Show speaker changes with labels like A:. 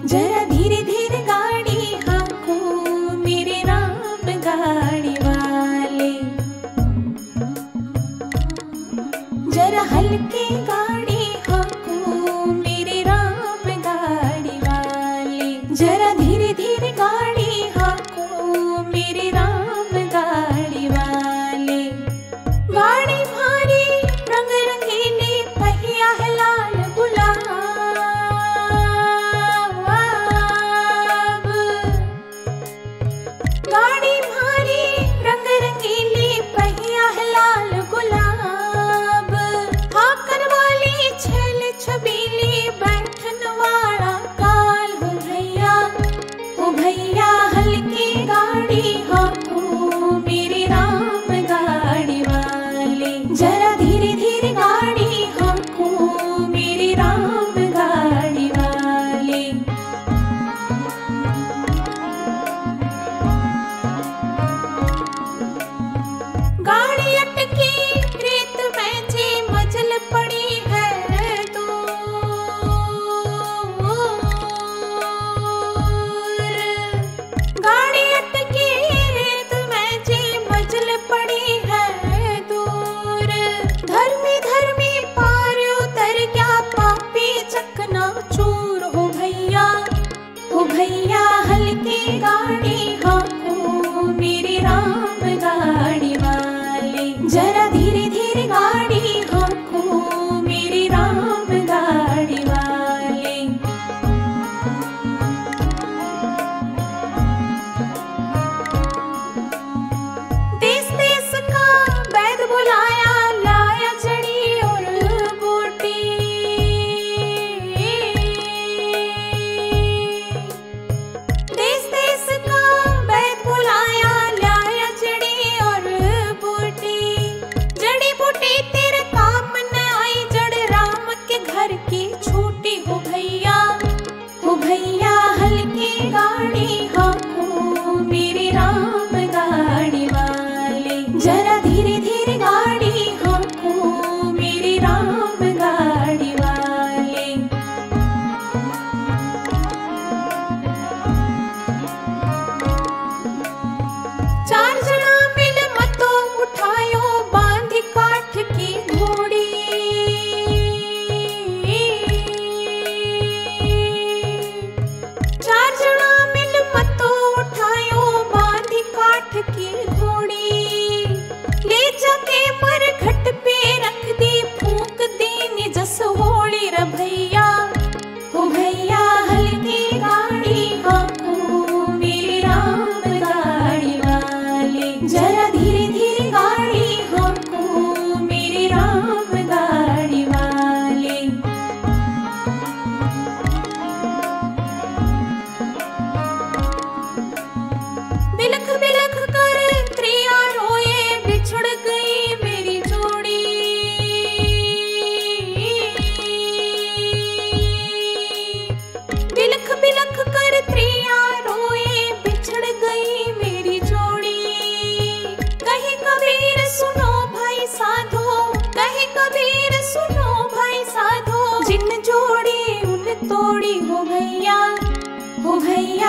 A: जरा धीरे धीरे गाड़ी हाँको मेरे राम गाड़ी वाले, जरा हल्के गाड़ी हाँको मेरे राम गाड़ी वाले, जरा धीरे धीरे गाड़ी हाँको मेरे राम गाड़ी वाले। गाड़ी भारी रंग रंगीली पहिया है लाल गुलाब, गाड़ी भारी रंग रंगीली पहिया है लाल गुलाब। हाकन वाली छैल छबीली बैठन वाला काल, हो भैया हल्की गाड़ी हाँको मेरे राम गाड़ी वाले, जरा धीरे धीरे गाड़ी हाँको मेरे राम गाड़ी वाले। गाड़ी अटकी रेत में जी मचल पड़ी है दूर, गाड़ी अटकी रेत में जी मचल पड़ी है दूर। धर्मी धर्मी पार उतर गया पापी चकना चूर, हो भैया हल्की गाड़ी हाँको मेरे राम गाड़ी वाले, जरा धीरे धीरे गाड़ी हाँको मेरे राम गाड़ी वाले। देश देश का वैद बुलाया, लाया जड़ी और बूटी, देश देश का वैद बुलाया, लाया जड़ी और बूटी। जड़ी बूटी तेरे काम न आई, जड़ राम के घर की छूटी, हो भैया हल्की गाड़ी हाँको मेरे राम गाड़ी वाले, जरा धीरे धीरे गाड़ी हाँको मेरे राम गाड़ी वाले। चार जना मिल मतो उठायो बांधी काठ की घोड़ी, चार जना मिल मतो उठायो बांधी काठ की घोड़ी। ले जाके मर घट पे रख दी, फूंक दी निजस होली रे भैया, हो भैया हल्की गाड़ी हाँको मेरे राम गाड़ी वाले, जरा धीरे धीरे गाड़ी हाँको मेरे राम गाड़ी वाले। बिलख बिलख कर त्रिया रोए, बिछड़ गई मेरी जोड़ी, बिलख बिलख कर त्रिया रोए, बिछड़ गई मेरी जोड़ी। कहे कबीर सुनो भाई साधो, कहे कबीर सुनो भाई साधो, जिन जोड़ी उन तोड़ी, हो भैया